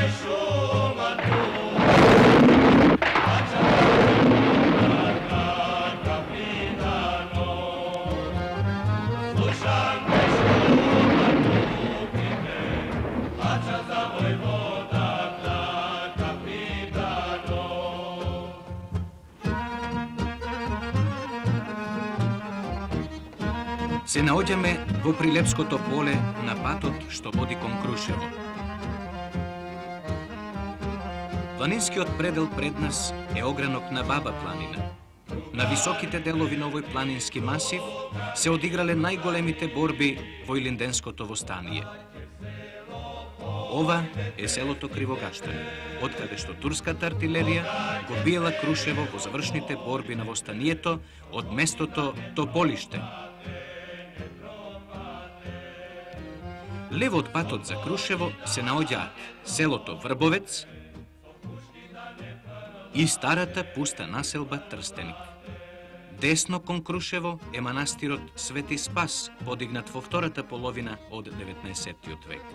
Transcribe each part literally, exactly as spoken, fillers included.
Се наоѓаме во Прилепското поле на патот што води кон Крушево. Планинскиот предел пред нас е огранок на Баба планина. На високите делови на овој планински масив се одиграле најголемите борби во Илинденското востание. Ова е селото Кривогаштани, откаде што турската артилерија го биела Крушево во завршните борби на востанието од местото Тополиште. Лево од патот за Крушево се наоѓаат селото Врбовец и старата пуста населба Трстеник. Десно кон Крушево е манастирот Свети Спас, подигнат во втората половина од деветнаесеттиот век.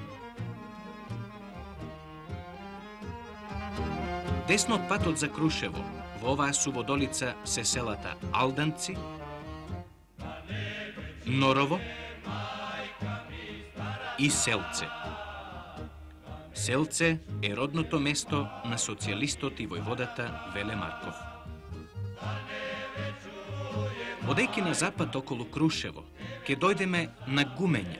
Десно од патот за Крушево, во оваа суводолица се селата Алданци, Норово и Селце. Селце е родното место на социјалистот и војводата Веле Марков. Одејќи на запад околу Крушево, ќе дојдеме на Гумења.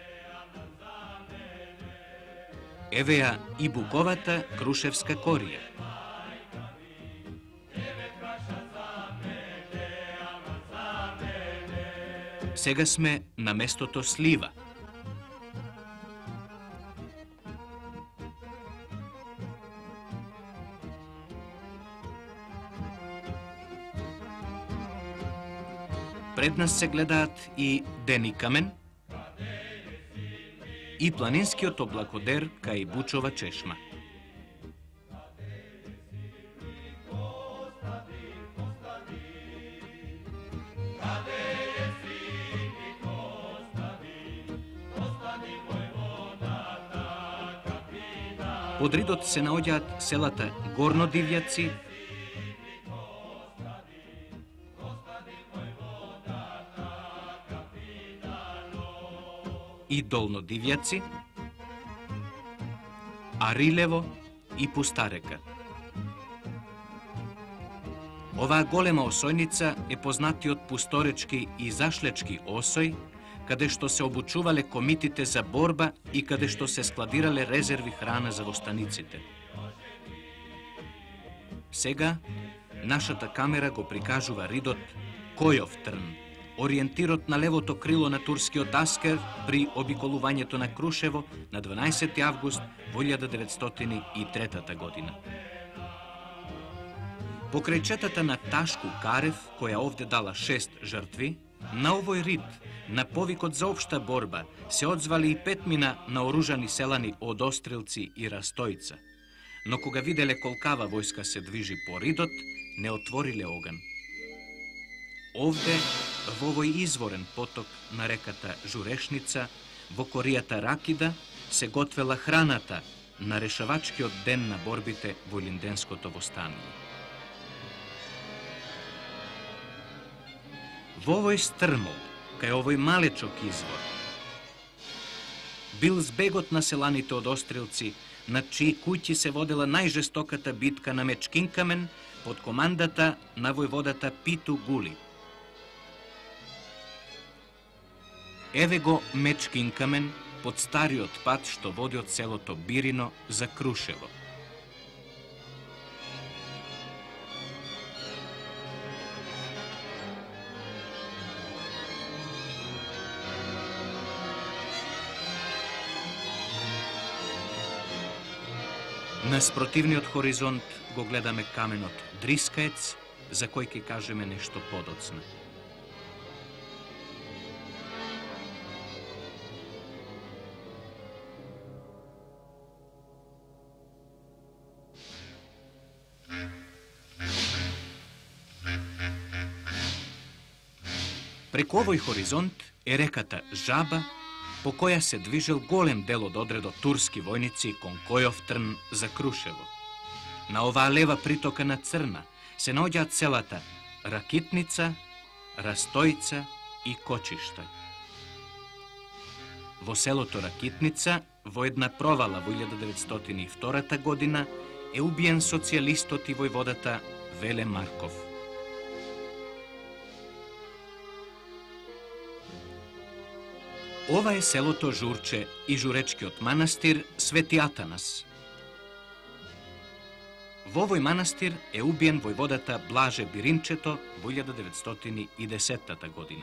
Еве ја и буковата Крушевска корија. Сега сме на местото Слива. Пред нас се гледаат и Деникамен и планинскиот облакодер кај Бучова чешма. Под ридот се наоѓаат селата Горно Дивјаци и Долно Дивјаци, Арилево и Пустарека. Оваа голема осојница е познатиот пусторечки и зашлечки осој, каде што се обучувале комитите за борба и каде што се складирале резерви храна за востаниците. Сега, нашата камера го прикажува ридот Којов трн, ориентирот на левото крило на турскиот аскер при обиколувањето на Крушево на дванаесети август во илјада деветстотини и трета година. Покрај четата на Ташку Карев, која овде дала шест жртви, на овој рид, на повикот за општа борба, се одзвали и петмина наоружани селани од Острелци и Растојца, но кога виделе колкава војска се движи по ридот, не отвориле оган. Овде, во овој изворен поток на реката Журешница, во коријата Ракида, се готвела храната на решавачкиот ден на борбите во Илинденското востание. Во овој стрмол, кај овој малечок извор, бил збегот на селаните од Острелци, над чии куќи се водела најжестоката битка на Мечкинкамен под командата на војводата Питу Гули. Еве го Мечкинкамен под стариот пат што води од селото Бирино за Крушево. На спротивниот хоризонт го гледаме каменот Дрискаец, за кој ќе кажеме нешто подоцна. Преку овој хоризонт е реката Жаба, по која се движел голем дел од одредот турски војници кон Којовтрн за Крушево. На оваа лева притока на Црна се наоѓаат селата Ракитница, Растојца и Кочишта. Во селото Ракитница, во една провала во илјада деветстотини и втора година, е убиен социјалистот и војводата Веле Марков. Ова е селото Журче и журечкиот манастир Свети Атанас. Во овој манастир е убиен војводата Блаже Биринчето во илјада деветстотини и десета година.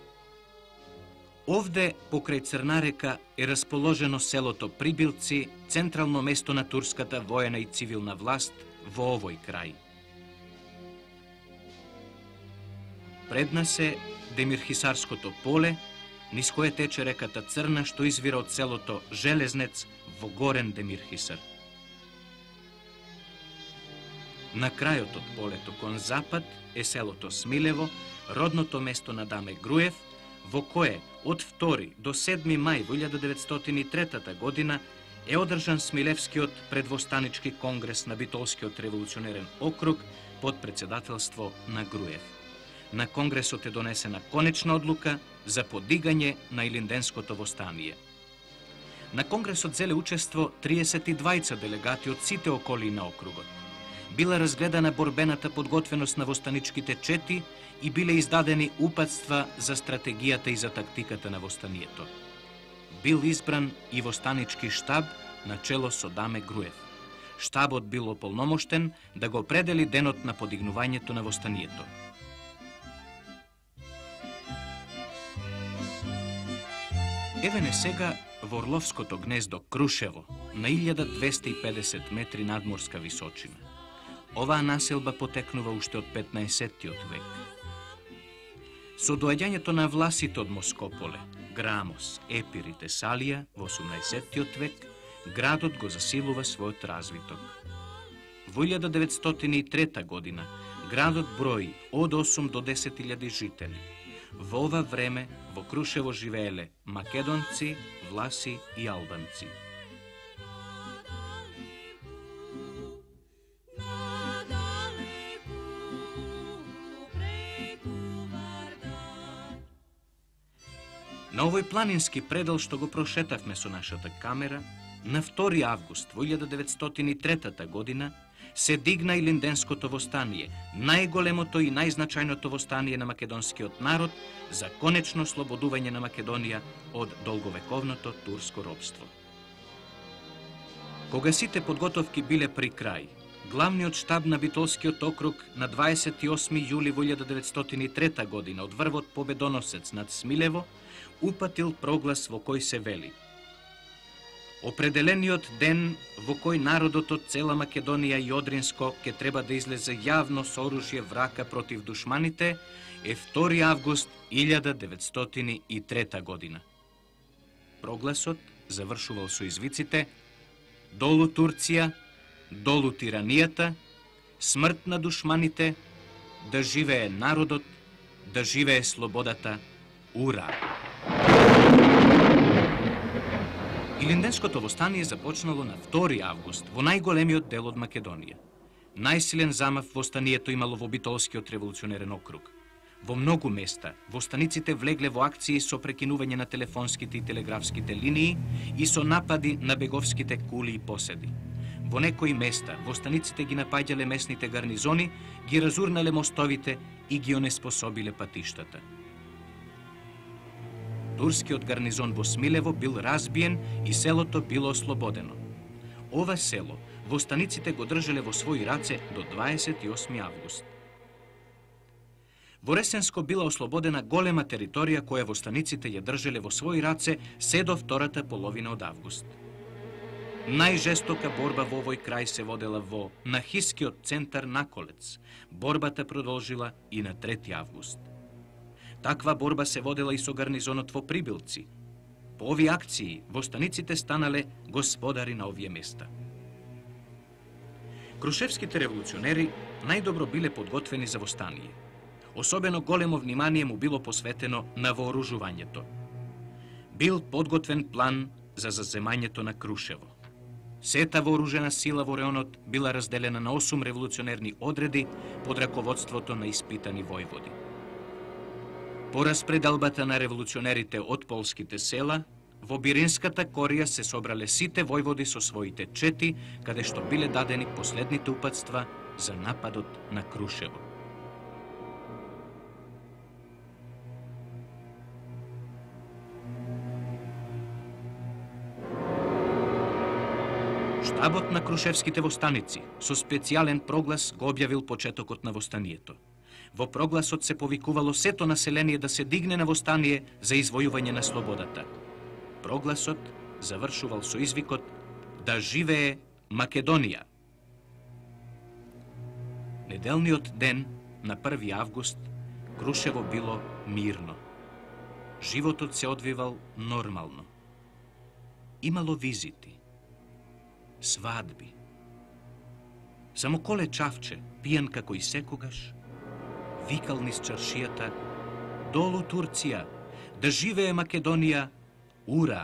Овде, покрај Црна река, е расположено селото Прибилци, централно место на турската воена и цивилна власт во овој крај. Пред нас е Демирхисарското поле, низ кое тече реката Црна, што извира од селото Железнец во Горен Демирхисар. На крајот од полето кон запад е селото Смилево, родното место на Даме Груев, во кое од втори до седми мај во илјада деветстотини и трета година е одржан Смилевскиот предвостанички конгрес на Битолскиот револуционерен округ под председателство на Груев. На конгресот е донесена конечна одлука за подигање на Илинденското востание. На конгресот зеле учество триесет и двајца делегати од сите околии на округот. Била разгледана борбената подготвеност на востаничките чети и биле издадени упатства за стратегијата и за тактиката на востанието. Бил избран и востанички штаб на чело со Даме Груев. Штабот бил ополномоштен да го определи денот на подигнувањето на востанието. Еве не сега во Орловското гнездо Крушево, на илјада двесте и педесет метри надморска височина. Оваа населба потекнува уште од петнаесеттиот век. Со доаѓањето на власите од Москополе, Грамос, Епир и Тесалија во осумнаесеттиот век, градот го засилува својот развиток. Во илјада деветстотини и трета година градот брои од осум до десет илјади жители. Во ова време во Крушево живееле македонци, власи и албанци. На овој планински предел што го прошетавме со нашата камера, на втори август во илјада деветстотини и трета година се дигна Илинденското востание, најголемото и најзначајното востание на македонскиот народ за конечно слободување на Македонија од долговековното турско робство. Кога сите подготовки биле при крај, главниот штаб на Битолскиот округ на дваесет и осми јули во илјада деветстотини и трета година од врвот победоносец над Смилево упатил проглас во кој се вели: определениот ден во кој народот од цела Македонија и Одринско ке треба да излезе јавно со оружје врака против душманите е втори август илјада деветстотини и трета година. Прогласот завршувал со извиците: долу Турција, долу тиранијата, смрт на душманите, да живее народот, да живее слободата, ура! Илинденското востание започнало на втори август во најголемиот дел од Македонија. Најсилен замав востанието имало во Битолскиот револуционерен округ. Во многу места востаниците влегле во акции со прекинување на телефонските и телеграфските линии и со напади на беговските кули и поседи. Во некои места востаниците ги напаѓале местните гарнизони, ги разурнале мостовите и ги онеспособиле патиштата. Турскиот гарнизон во Смилево бил разбиен и селото било ослободено. Ова село востаниците го држале во своји раце до дваесет и осми август. Во Ресенско била ослободена голема територија која востаниците ја држале во своји раце се до втората половина од август. Најжестока борба во овој крај се водела во Нахискиот центар Наколец. Борбата продолжила и на трети август. Таква борба се водела и со гарнизонот во Прибилци. По овие акции востаниците станале господари на овие места. Крушевските револуционери најдобро биле подготвени за востание. Особено големо внимание му било посветено на вооружувањето. Бил подготвен план за заземањето на Крушево. Сета вооружена сила во реонот била разделена на осум револуционерни одреди под раководството на испитани војводи. По распределбата на револуционерите од полските села, во Биринската корија се собрале сите војводи со своите чети, каде што биле дадени последните упатства за нападот на Крушево. Штабот на крушевските востаници со специјален проглас го објавил почетокот на востанието. Во прогласот се повикувало сето население да се дигне на востание за извојување на слободата. Прогласот завршувал со извикот "Да живее Македонија". Неделниот ден на први август Крушево било мирно. Животот се одвивал нормално. Имало визити, свадби. Само Коле Чавче, пијан како и секогаш, викал низ чаршијата "Долу Турција, да живее Македонија, ура!"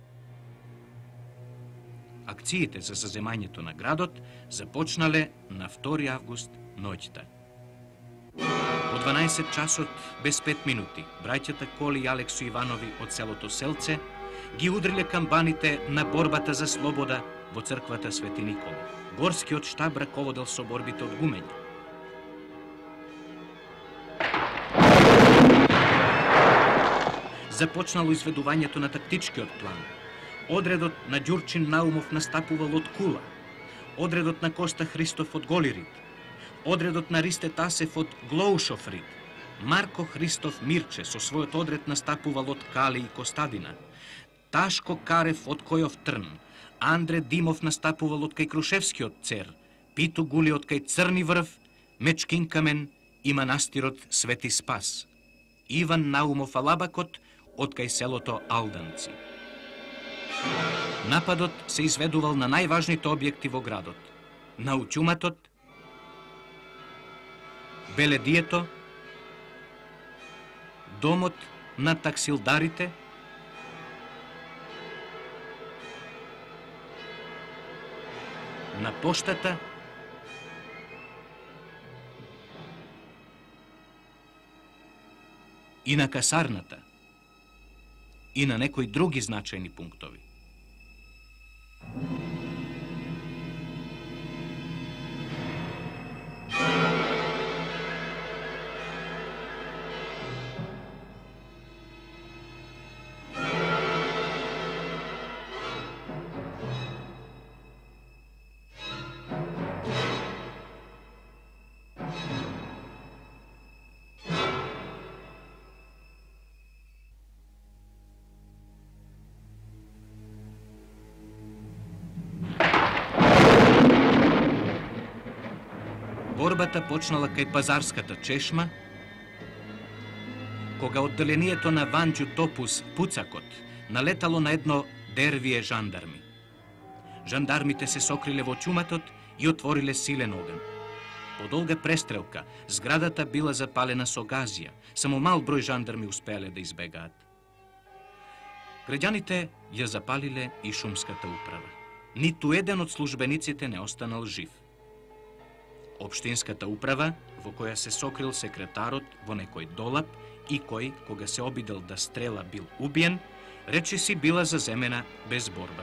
Акциите за заземањето на градот започнале на втори август ноќта. Во дванаесет часот без пет минути, браќата Коли и Алексу Иванови од селото Селце ги удриле камбаните на борбата за слобода во црквата Свети Никола. Горскиот штаб раководел со борбите од гумења. Започнало изведувањето на тактичкиот план. Одредот на Ѓурчин Наумов настапувал од Кула, одредот на Коста Христов од Голирид, одредот на Ристе Тасев од Глоушоврид, Марко Христов Мирче со својот одред настапувал од Кали и Костадина, Ташко Карев од Којов Трн, Андре Димов настапувал од кај Крушевскиот цер, Питу Гули од кај Црни врв, Мечкин Камен и манастирот Свети Спас, Иван Наумов Алабакот од кај селото Алданци. Нападот се изведувал на најважните објекти во градот: на Уќуматот, Беледието, домот на таксилдарите, на поштата, и на касарната, и на некои други значајни пунктови. Борбата почнала кај Пазарската чешма, кога одделението на Ванџу Топус Пуцакот налетало на едно дервие жандарми. Жандармите се сокриле во ќуматот и отвориле силен оган. По долга престрелка, зградата била запалена со газија, само мал број жандарми успеале да избегаат. Граѓаните ја запалиле и шумската управа. Ниту еден од службениците не останал жив. Општинската управа, во која се сокрил секретарот во некој долап и кој, кога се обидел да стрела, бил убиен, речиси била заземена без борба.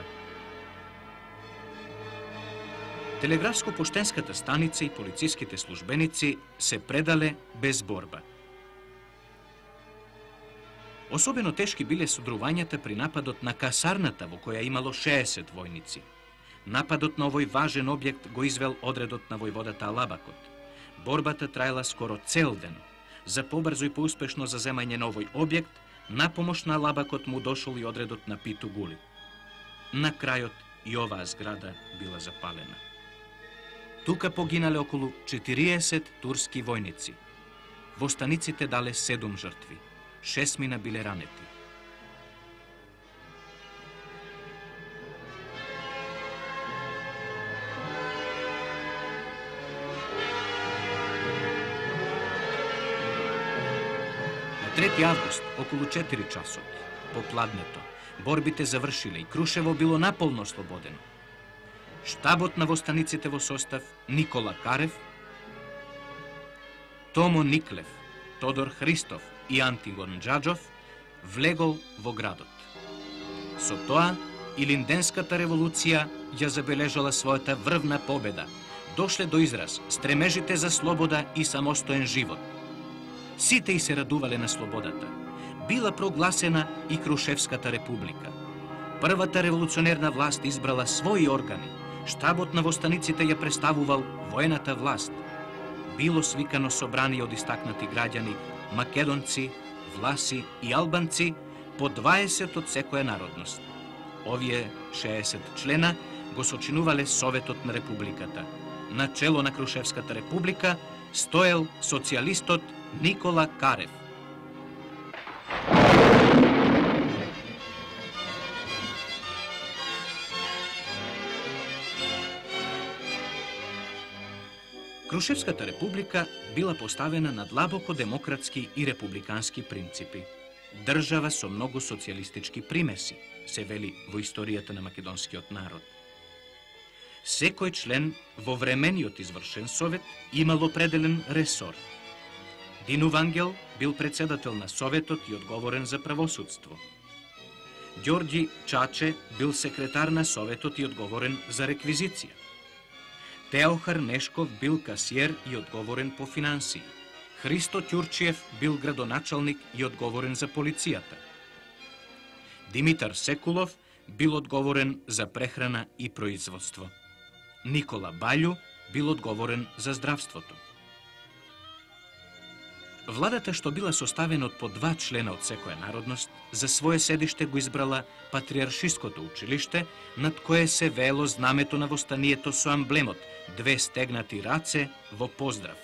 Телеграфско-поштенската станица и полициските службеници се предале без борба. Особено тешки биле содрувањата при нападот на касарната, во која имало шеесет војници. Нападот на овој важен објект го извел одредот на војводата Алабакот. Борбата траела скоро цел ден. За побрзо и поуспешно заземање на овој објект, на помош на Алабакот му дошол и одредот на Питу Гули. На крајот и оваа зграда била запалена. Тука погинале околу четириесет турски војници. Востаниците дале седум жртви. Шесмина биле ранети. трети август, околу четири часот, по пладнето. Борбите завршиле и Крушево било наполно слободено. Штабот на востаниците во состав Никола Карев, Томо Никлев, Тодор Христов и Антигон Джаджов влегол во градот. Со тоа, Илинденската револуција ја забележала својата врвна победа. Дошле до израз стремежите за слобода и самостоен живот. Сите и се радувале на слободата. Била прогласена и Крушевската република. Првата револуционерна власт избрала своји органи. Штабот на востаниците ја представувал воената власт. Било свикано собрание од истакнати граѓани, македонци, власи и албанци, по дваесет од секоја народност. Овие шеесет члена го сочинувале Советот на републиката. На чело на Крушевската република стоел социјалистот Никола Карев. Крушевската република била поставена на длабоко демократски и републикански принципи. Држава со многу социјалистички примеси, се вели во историјата на македонскиот народ. Секој член во времениот извршен совет имал определен ресор. Дину Вангел бил председател на советот и одговорен за правосудство. Ѓорѓи Чаче бил секретар на советот и одговорен за реквизиција. Теохар Нешков бил касиер и одговорен по финансии. Христо Ќурчиев бил градоначалник и одговорен за полицијата. Димитар Секулов бил одговорен за прехрана и производство. Никола Баљу бил одговорен за здравството. Владата, што била составена од по два члена од секоја народност, за свое седиште го избрала Патриаршиското училиште, над кое се веело знамето на востанието со амблемот две стегнати раце во поздрав.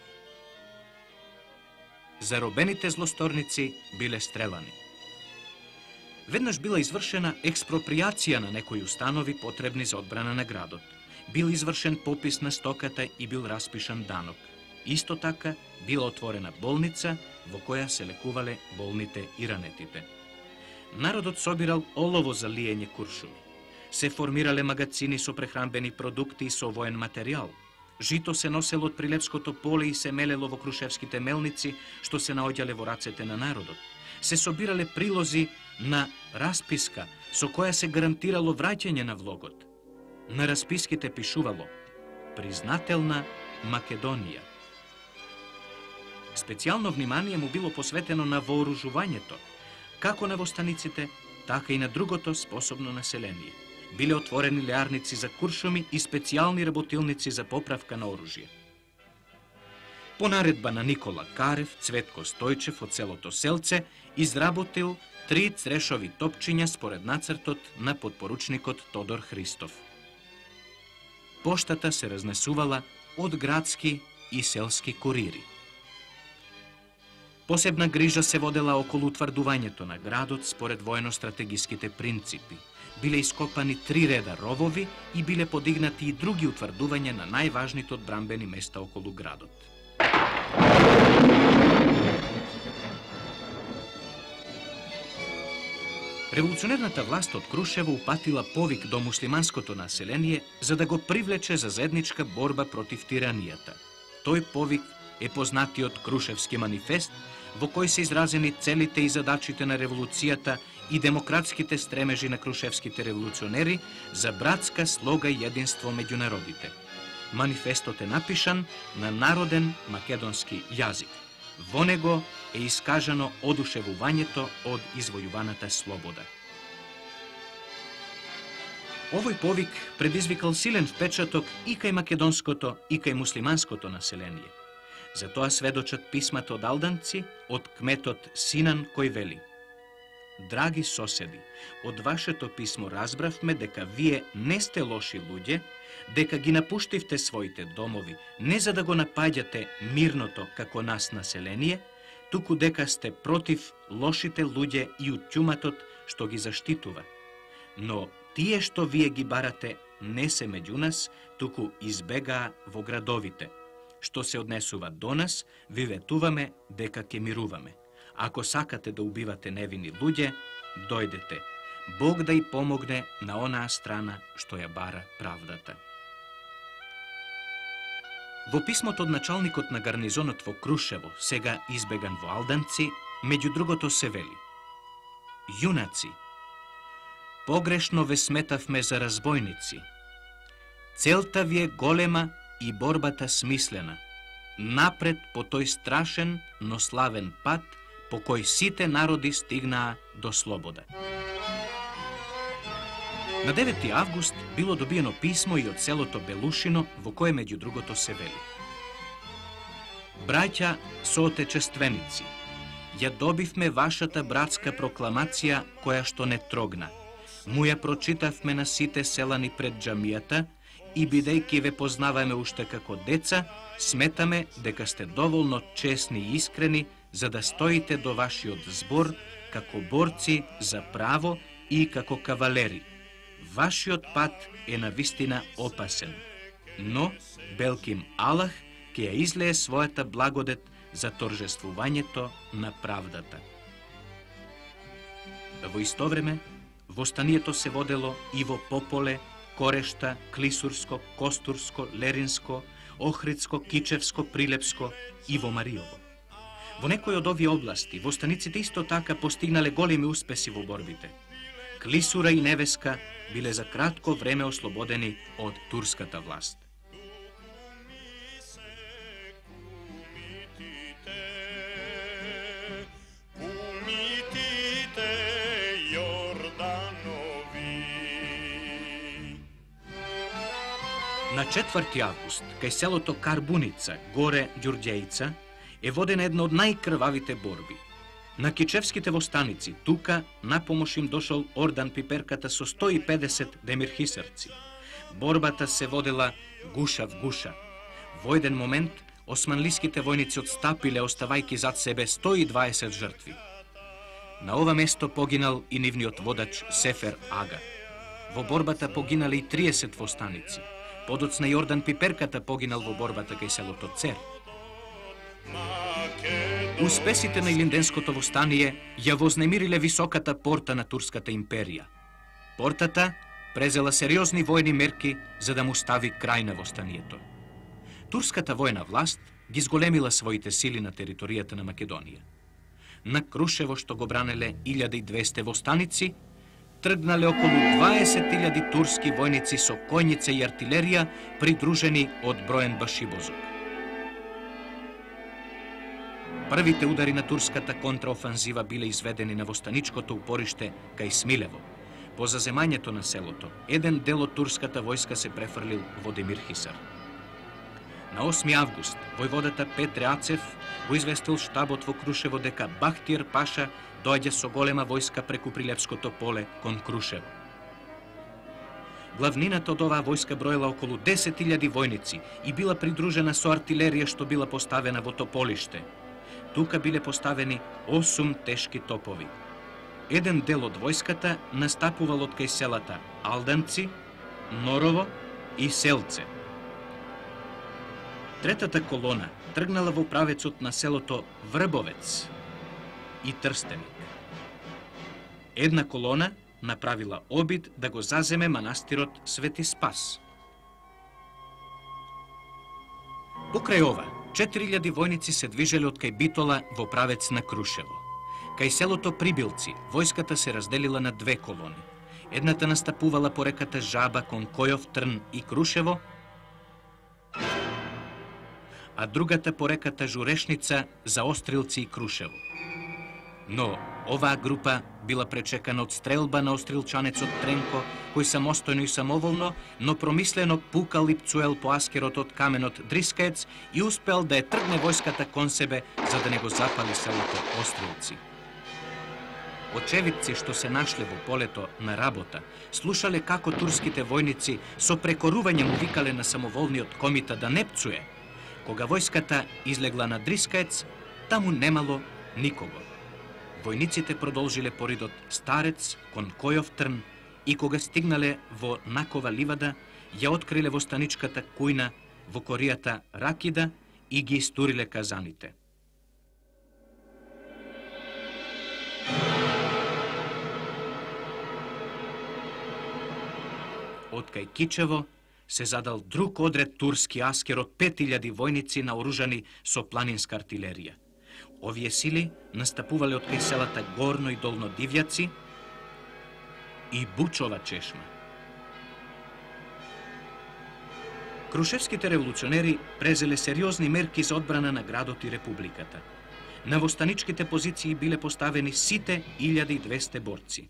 Заробените злосторници биле стрелани. Веднаш била извршена експроприација на некои установи потребни за одбрана на градот. Бил извршен попис на стоката и бил распишан данок. Исто така била отворена болница во која се лекувале болните и ранетите. Народот собирал олово за лиење куршуми. Се формирале магацини со прехранбени продукти и со воен материјал. Жито се носело од Прилепското поле и се мелело во крушевските мелници, што се наоѓале во рацете на народот. Се собирале прилози на расписка со која се гарантирало враќање на влогот. На расписките пишувало «Признателна Македонија». Специјално внимание му било посветено на вооружувањето, како на востаниците, така и на другото способно население. Биле отворени леарници за куршуми и специјални работилници за поправка на оружје. По наредба на Никола Карев, Цветко Стојчев од селото Селце изработил три црешови топчиња според нацртот на подпоручникот Тодор Христов. Поштата се разнесувала од градски и селски курири. Посебна грижа се водела околу утврдувањето на градот според воено-стратегиските принципи. Биле ископани три реда ровови и биле подигнати и други утврдувања на најважните одбранбени места околу градот. Револуционерната власт од Крушево упатила повик до муслиманското население за да го привлече за заедничка борба против тиранијата. Тој повик е познатиот Крушевски манифест, во кој се изразени целите и задачите на револуцијата и демократските стремежи на крушевските револуционери за братска слога и единство меѓу народите. Манифестот е напишан на народен македонски јазик. Во него е искажано одушевувањето од извојуваната слобода. Овој повик предизвикал силен впечаток и кај македонското и кај муслиманското население. За тоа сведочат писмата од алданци, од кметот Синан кој вели: Драги соседи, од вашето писмо разбравме дека вие не сте лоши луѓе, дека ги напуштивте своите домови не за да го напаѓате мирното како нас население, туку дека сте против лошите луѓе и утјуматот што ги заштитува. Но тие што вие ги барате не се меѓу нас, туку избегаа во градовите. Што се однесува до нас, ви ветуваме дека ќе мируваме. Ако сакате да убивате невини луѓе, дојдете. Бог да й помогне на онаа страна што ја бара правдата. Во писмото од началникот на гарнизонот во Крушево, сега избеган во Алданци, меѓу другото се вели: Јунаци, погрешно ве сметавме за разбойници. Целта ви е голема и борбата смислена. Напред по тој страшен, но славен пат, по кој сите народи стигнаа до слобода. На девети август било добиено писмо и од селото Белушино, во кое меѓу другото се вели: Браќа соотечественици, ја добивме вашата братска прокламација која што не трогна. Му ја прочитавме на сите селани пред џамијата и бидејќи ве познаваме уште како деца, сметаме дека сте доволно честни и искрени за да стоите до вашиот збор како борци за право и како кавалери. Вашиот пат е навистина опасен, но белким Аллах ќе ја излее својата благодет за торжествувањето на правдата. Во исто време, востанието се водело и во Пополе, Корешта, Клисурско, Костурско, Леринско, Охридско, Кичевско, Прилепско и во Мариово. Во некои од овие области, востаниците исто така постигнале големи успеси во борбите. Клисура и Невеска биле за кратко време ослободени од турската власт. На четврти август, кај селото Карбуница, горе Ѓурѓејца, е водена една од најкрвавите борби. На кичевските востаници, тука напомош им дошол Ордан Пиперката со сто и педесет демирхисарци. Борбата се водела гуша в гуша. Во еден момент, османлиските војници отстапиле, оставајки зад себе сто и дваесет жртви. На ова место погинал и нивниот водач Сефер Ага. Во борбата погинале и триесет востаници. Подоцна Јордан Пиперката погинал во борбата кај селото Цер. Успесите на Илинденското востание ја вознемириле високата порта на Турската империја. Портата презела сериозни војни мерки за да му стави крај на востанието. Турската војна власт ги зголемила своите сили на територијата на Македонија. На Крушево, што го бранеле илјада и двесте востаници, тргнале околу дваесет илјади турски војници со коњица и артилерија, придружени од броен башибозок. Првите удари на турската контраофанзива биле изведени на востаничкото упориште кај Смилево. По заземањето на селото, еден дел од турската војска се префрлил во Демирхисар. На осми август, војводата Петре Ацев го известил штабот во Крушево дека Бахтир Паша доаѓа со голема војска преку Прилепското поле кон Крушево. Главнината од оваа војска броела околу десет илјади војници и била придружена со артилерија што била поставена во Тополиште. Тука биле поставени осум тешки топови. Еден дел од војската настапувал од кај селата Алданци, Норово и Селце. Третата колона тргнала во правецот на селото Врбовец и Трстеник. Една колона направила обид да го заземе манастирот Свети Спас. Покрај ова, четири илјади војници се движеле од кај Битола во правец на Крушево. Кај селото Прибилци, војската се разделила на две колони. Едната настапувала по реката Жаба кон Којов Трн и Крушево, а другата по реката Журешница за Острилци и Крушево. Но оваа група била пречекана од стрелба на острилчанецот Тренко, кој самостојно и самоволно, но промислено пукал и пцуел по аскерот од каменот Дрискаец и успел да ја тргне војската кон себе за да не го запали селото Острилци. Очевидци што се нашле во полето на работа, слушале како турските војници со прекорување му викале на самоволниот комита да не пцуе. Кога војската излегла на Дрискаец, таму немало никого. Војниците продолжиле поридот Старец кон Којов Трн и кога стигнале во Накова ливада, ја откриле востаничката кујна во коријата Ракида и ги истуриле казаните. од кај Кичево се задал друг одред турски аскер од пет илјади војници наоружани со планинска артилерија. Овие сили настапувале од кај селата Горно и Долно Дивјаци и Бучова чешма. Крушевските револуционери презеле сериозни мерки за одбрана на градот и републиката. На востаничките позиции биле поставени сите илјада и двесте борци.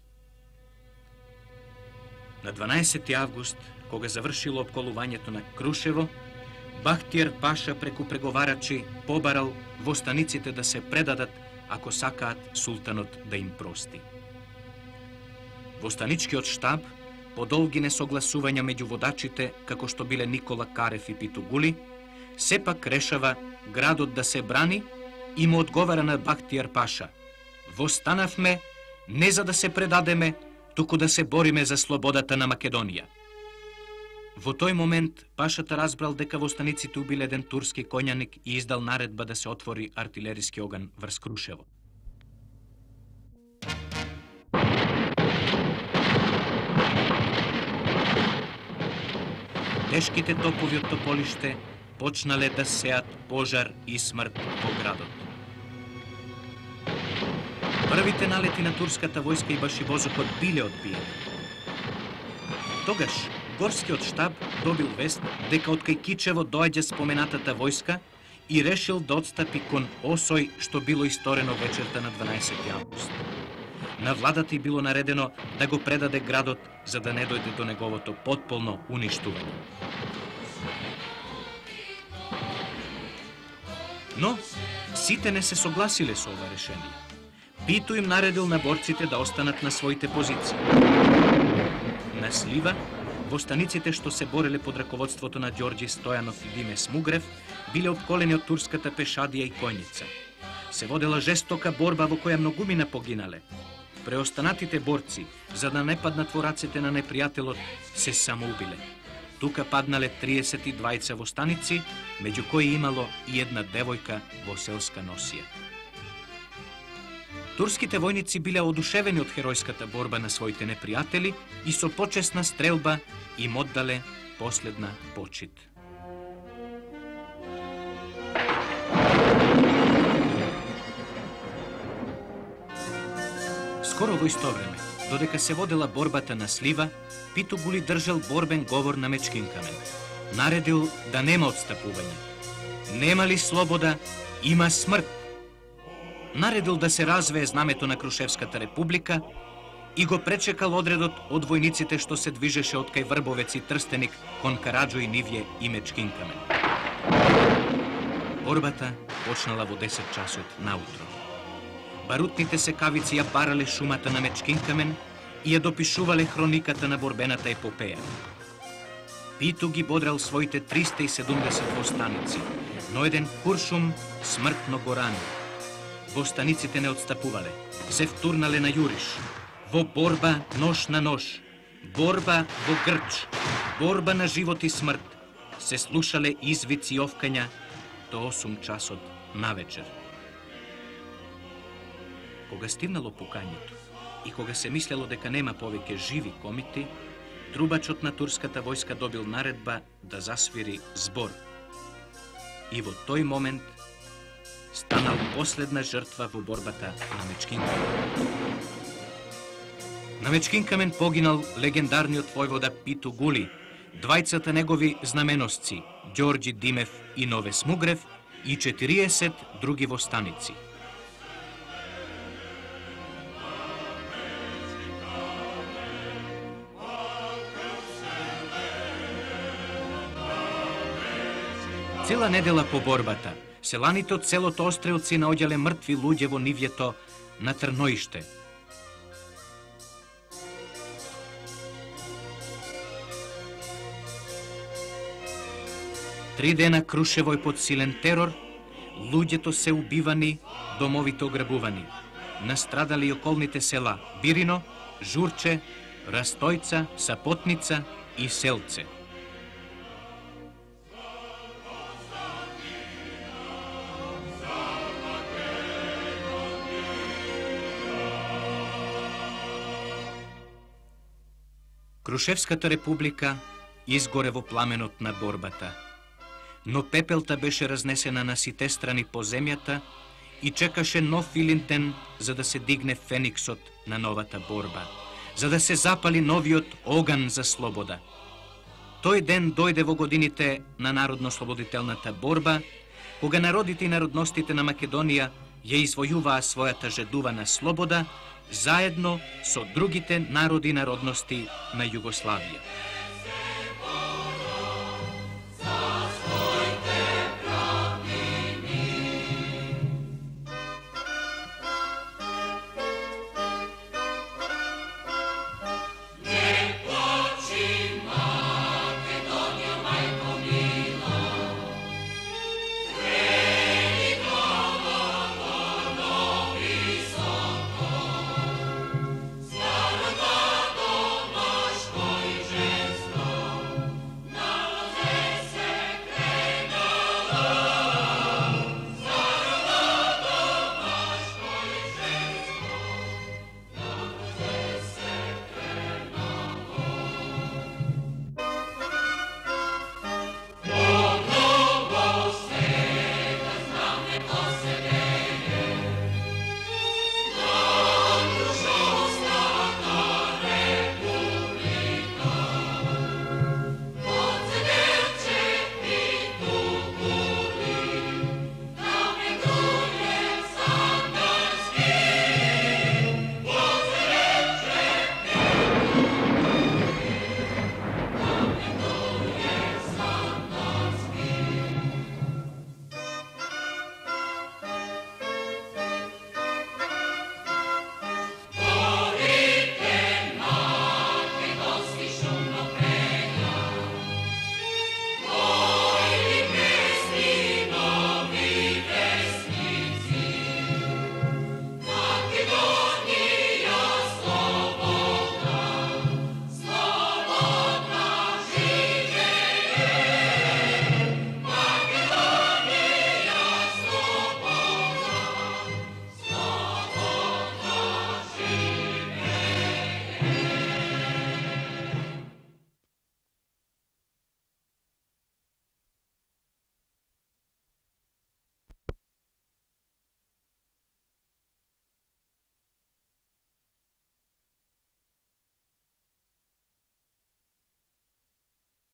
На дванаесети август, кога завршило опколувањето на Крушево, Бахтиер Паша преку преговарачи побарал востаниците да се предадат ако сакаат султанот да им прости. Востаничкиот штаб, по долги несогласувања меѓу водачите, како што биле Никола Карев и Питугули, сепак решава градот да се брани и му одговара на Бахтиер Паша: "Востанавме не за да се предадеме, туку да се бориме за слободата на Македонија." Во тој момент Пашата разбрал дека востаниците убиле еден турски коњаник и издал наредба да се отвори артилериски оган врз Крушево. Тешките топови од тополиште почнале да сеат пожар и смрт во градот. Првите налети на турската војска и башибозокот биле одбиени. Тогаш горскиот штаб добил вест дека од кај Кичево доаѓа споменатата војска и решил да отстапи кон Осој, што било исторено вечерта на дванаесети август. На владата и било наредено да го предаде градот за да не дојде до неговото потполно уништување. Но сите не се согласиле со ова решение. Питу им наредил на борците да останат на своите позиции. На Слива, востаниците што се бореле под раководството на Ѓорѓи Стојанов и Диме Смугрев биле опколени од турската пешадија и коњица. Се водела жестока борба во која многумина погинале. Преостанатите борци, за да не паднат во рацете на непријателот, се самоубиле. Тука паднале триесет и двајца востаници, меѓу кои имало и една девојка во селска носија. Турските војници биле одушевени од херојската борба на своите непријатели и со почесна стрелба им оддале последна почит. Скоро во исто време, додека се водела борбата на Слива, Питугули држал борбен говор на Мечкинкамен. Наредил да нема отстапување. Нема ли слобода, има смрт. Наредил да се развее знамето на Крушевската република и го пречекал одредот од војниците што се движеше од кај Врбовец и Трстеник кон Караџо и Нивје и Мечкинкамен. Борбата почнала во десет часот наутро. Барутните секавици ја барале шумата на Мечкинкамен и ја допишувале хрониката на борбената епопеја. Питу ги бодрал своите триста и седумдесет востаници, но еден куршум смртно го рани. Востаниците не отстапувале, се втурнале на јуриш. Во борба нож на нож, борба во грч, борба на живот и смрт, се слушале извици и овкања до осум часот навечер. Кога стигнало пукањето и кога се мислело дека нема повеќе живи комити, трубачот на турската војска добил наредба да засвири збор. И во тој момент станал последна жртва во борбата на Мечкинкамен. На Мечкинкамен погинал легендарниот војвода Питугули, двајцата негови знаменосци Ѓорѓи Димев и Нове Смугрев и четириесет други востаници. Цела недела по борбата, селаните од селото Острелци наоѓале мртви луѓе во нивјето на Трноиште. Три дена Крушево е под силен терор, луѓето се убивани, домовите ограбувани. Настрадали и околните села Бирино, Журче, Растојца, Сапотница и Селце. Крушевската република изгоре во пламенот на борбата, но пепелта беше разнесена на сите страни по земјата и чекаше нов Илинден за да се дигне фениксот на новата борба, за да се запали новиот оган за слобода. Тој ден дојде во годините на народно-слободителната борба, кога народите и народностите на Македонија ја извојуваа својата жедувана слобода заедно со другите народи и народности на Југославија.